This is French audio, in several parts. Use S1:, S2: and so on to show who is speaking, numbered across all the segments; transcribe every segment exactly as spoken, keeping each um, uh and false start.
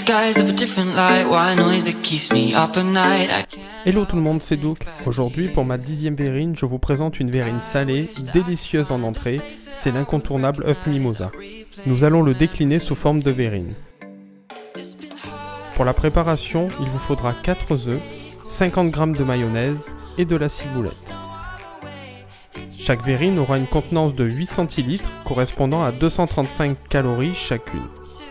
S1: Hello tout le monde, c'est Douk. Aujourd'hui, pour ma dixième verrine, je vous présente une verrine salée, délicieuse en entrée. C'est l'incontournable œuf mimosa. Nous allons le décliner sous forme de verrine. Pour la préparation, il vous faudra quatre œufs, cinquante grammes de mayonnaise et de la ciboulette. Chaque verrine aura une contenance de huit centilitres, correspondant à deux cent trente-cinq calories chacune.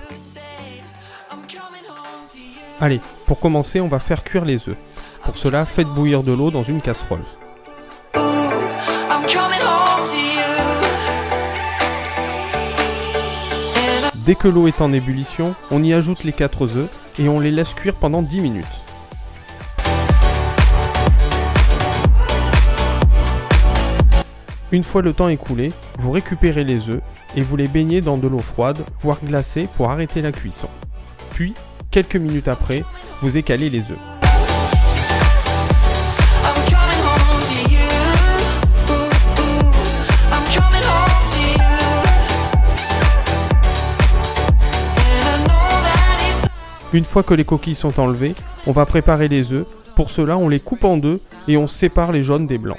S1: Allez, pour commencer, on va faire cuire les œufs. Pour cela, faites bouillir de l'eau dans une casserole. Dès que l'eau est en ébullition, on y ajoute les quatre œufs et on les laisse cuire pendant dix minutes. Une fois le temps écoulé, vous récupérez les œufs et vous les baignez dans de l'eau froide, voire glacée pour arrêter la cuisson. Puis, quelques minutes après, vous écalez les œufs. Une fois que les coquilles sont enlevées, on va préparer les œufs. Pour cela, on les coupe en deux et on sépare les jaunes des blancs.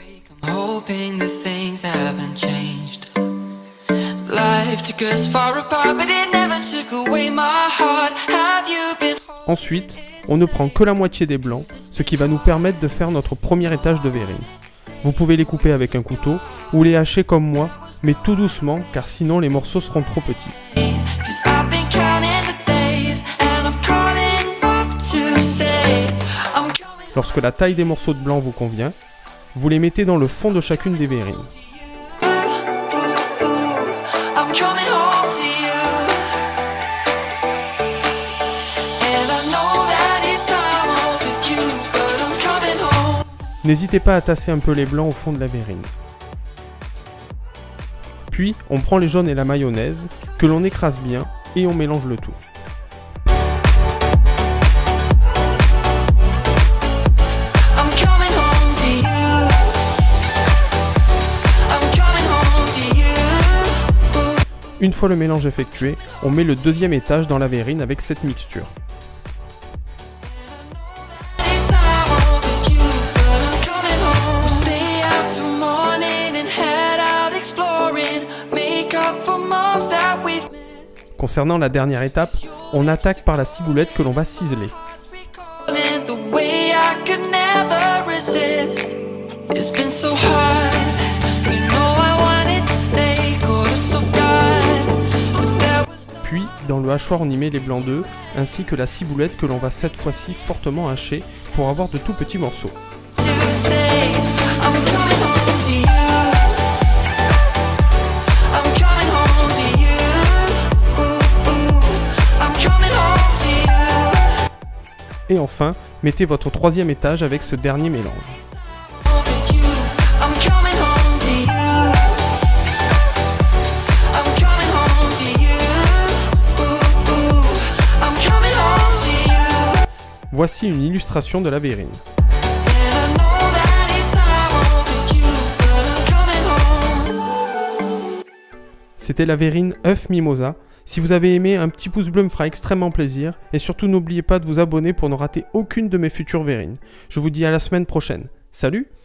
S1: Ensuite, on ne prend que la moitié des blancs, ce qui va nous permettre de faire notre premier étage de verrine. Vous pouvez les couper avec un couteau ou les hacher comme moi, mais tout doucement car sinon les morceaux seront trop petits. Lorsque la taille des morceaux de blanc vous convient, vous les mettez dans le fond de chacune des verrines. N'hésitez pas à tasser un peu les blancs au fond de la verrine. Puis, on prend les jaunes et la mayonnaise, que l'on écrase bien, et on mélange le tout. Une fois le mélange effectué, on met le deuxième étage dans la verrine avec cette mixture. Concernant la dernière étape, on attaque par la ciboulette que l'on va ciseler. Puis, dans le hachoir, on y met les blancs d'œufs, ainsi que la ciboulette que l'on va cette fois-ci fortement hacher pour avoir de tout petits morceaux. Et enfin, mettez votre troisième étage avec ce dernier mélange. Voici une illustration de la verrine. C'était la verrine œuf mimosa. Si vous avez aimé, un petit pouce bleu me fera extrêmement plaisir. Et surtout, n'oubliez pas de vous abonner pour ne rater aucune de mes futures verrines. Je vous dis à la semaine prochaine. Salut!